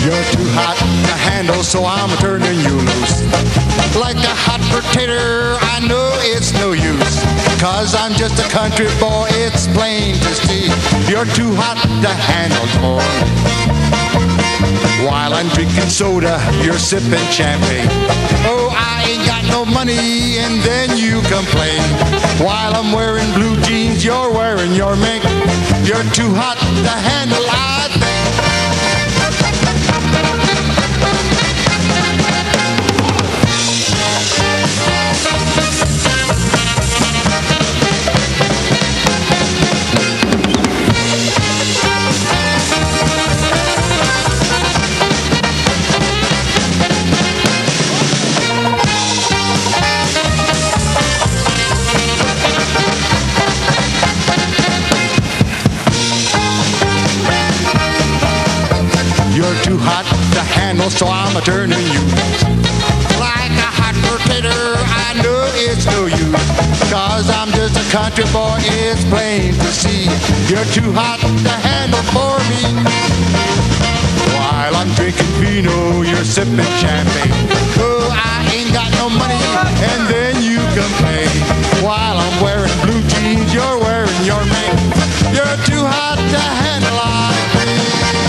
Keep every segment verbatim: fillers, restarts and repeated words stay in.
You're too hot to handle, so I'm turning you loose. Like a hot potato, I know it's no use, 'cause I'm just a country boy, it's plain to see. You're too hot to handle, boy. While I'm drinking soda, you're sipping champagne. Oh, I ain't got no money, and then you complain. While I'm wearing blue jeans, you're wearing your mink. You're too hot to handle, I think. You're too hot to handle, so I'm a turning you. Like a hot potato, I know it's no use, 'cause I'm just a country boy, it's plain to see. You're too hot to handle for me. While I'm drinking vino, you're sipping champagne. Oh, I ain't got no money, and then you complain. While I'm wearing blue jeans, you're wearing your mink. You're too hot to handle, I think.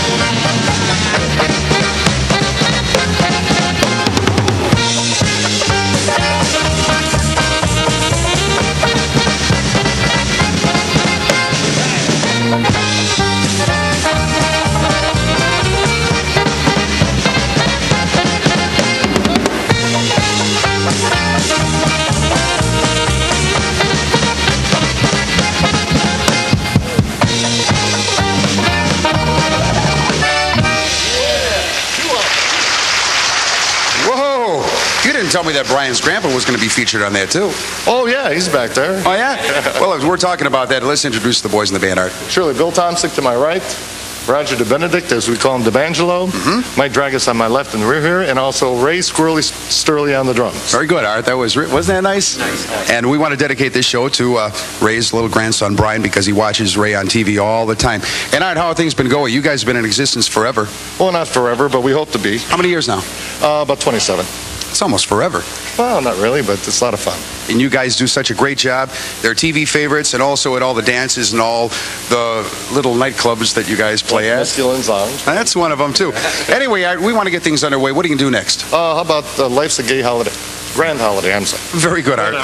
Tell me that Brian's grandpa was going to be featured on that too. Oh yeah, he's back there. Oh yeah? Well, if we're talking about that, let's introduce the boys in the band, Art. Surely, Bill Tomsick to my right, Roger DeBenedict, as we call him, DeBangelo, mm-hmm. Mike Dragus on my left in the rear here, and also Ray Squirrely Sturley on the drums. Very good, Art. That was wasn't that nice? Nice. And we want to dedicate this show to uh, Ray's little grandson Brian, because he watches Ray on T V all the time. And Art, how have things been going? You guys have been in existence forever. Well, not forever, but we hope to be. How many years now? Uh, about twenty-seven. It's almost forever. Well, not really, but it's a lot of fun. And you guys do such a great job. They're T V favorites, and also at all the dances and all the little nightclubs that you guys play at. Miskulin's Lounge. That's one of them, too. Anyway, Art, we want to get things underway. What are you going to do next? Uh, how about uh, Life's a Gay Holiday? Grand Holiday, I'm sorry. Very good, Art.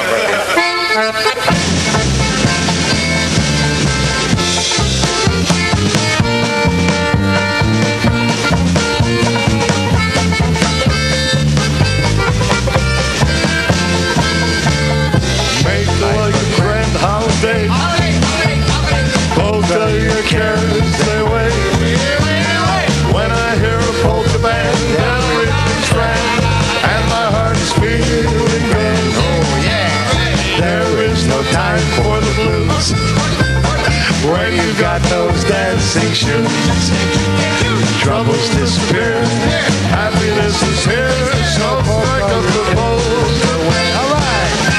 Polka your cares away. When I hear a polka band, everything's grand, and my heart is feeling good. Oh yeah. There is no time for the blues when you got those dancing shoes. Troubles disappear, happiness is here, so break up the polka away. All right.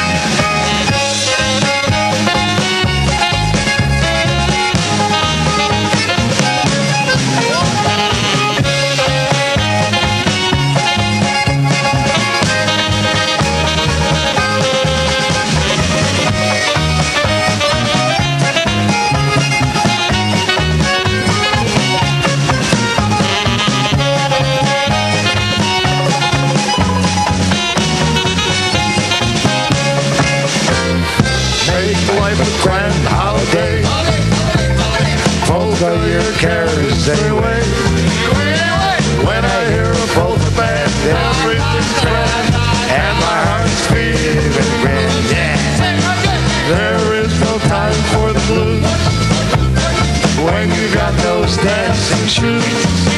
Grand holiday, polka your cares away. When I hear a polka band, everything's grand, and my heart's feeling grand. Yeah. There is no time for the blues when you got those dancing shoes.